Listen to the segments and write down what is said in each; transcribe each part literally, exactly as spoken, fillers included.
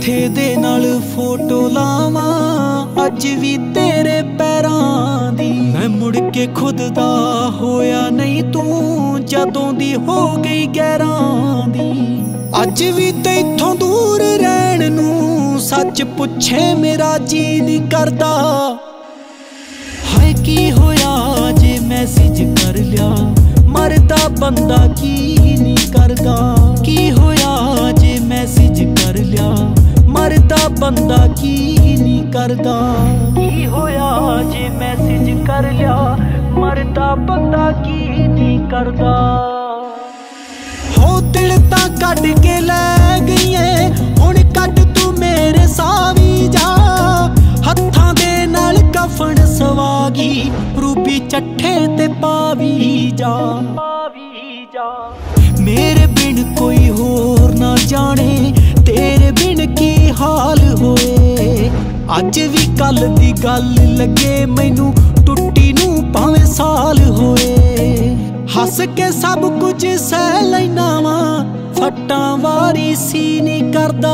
मथे दे नाल फोटो लावां अज भी तेरे पैरां दी। मैं मुड़ के खुद दा होया नहीं तू जदों दी हो गई गैरां दी। अज भी तैथों दूर रहन नू सच पुछे मेरा जी नहीं करदा। हाय की होया जे मैसेज कर लिया मरदा बंदा की नहीं करदा। की होया जे मैसेज कर लिया मरदा बंदा की नहीं करदा। की होया जे मैसेज कर लिया मरदा बंदा की नहीं करदा। हो दिल तां कट के लै गई हुण कट तू मेरे सावी जा। हत्थां दे नाल कफन सवागी रूपी चट्ठे ते पावी जा। मेरे बिन कोई होर ना जाने तेरे बिन की हाल होए। अज भी कल दी गल लगे मैनू टुट्टी नू भावें साल होए। हस के सब कुछ सह लैना वा फट्टां वारी सी नहीं करदा।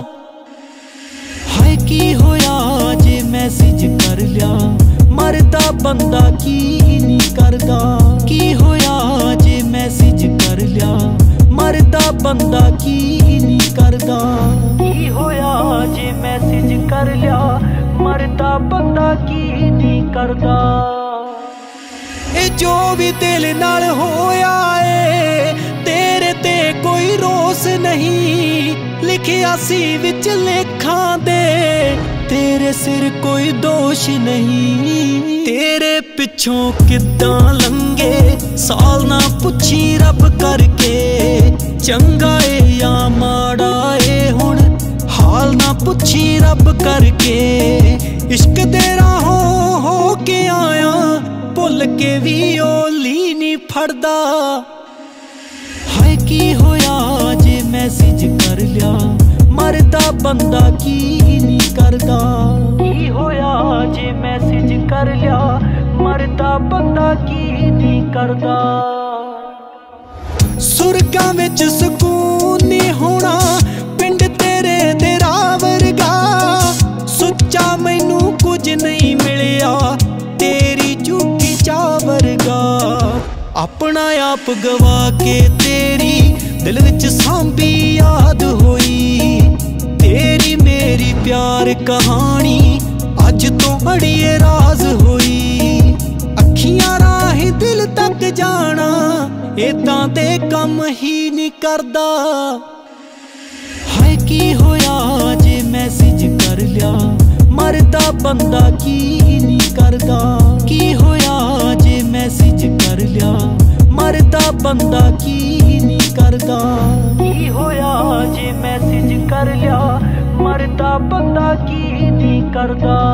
हाय की होया जे मैसेज कर लिया मरदा बंदा की नहीं करदा। की होया जे मैसेज कर लिया मरदा बंदा की नहीं करदा। की होया जे मैसेज कर लिया मरदा बंदा की नहीं करदा। ए जो भी दिल नाल होया ए तेरे ते कोई रोस नहीं। लिखिया सी विच लेखां दे तेरे सिर कोई दोष नहीं। तेरे पिछों किद्दां लंघे साल ना पुछी रब करके। चंगा ए या माड़ा ए हुण हाल ना पुछी रब करके। इश्क दे राहों हो के आया भुल के भी ओली नहीं फड़दा। हाय की होया जे मैसेज कर लिया मरदा बंदा की नहीं करदा। की होया जे मैसेज कर लिया मरदा बंदा की नहीं करदा। सुरगां विच सुकून नहीं होना पिंड तेरे तेरा वर्गा। सुच्चा मैनू कुछ नहीं मिलिया तेरी झूठी चा वर्गा। अपना आप गवा के तेरी दिल विच सांभी याद होई। तेरी मेरी प्यार कहानी अज तो अड़िए राज होई। अखियां राही दिल तक जाना इदां दे कम ही नहीं करदा। हाय की होया जे मैसेज कर लिया मरदा बंदा की नहीं करदा। की होया जे मैसेज कर लिया मरदा बंदा की नहीं करदा। की होया जे मैसेज कर लिया मरदा बंदा की नहीं करदा।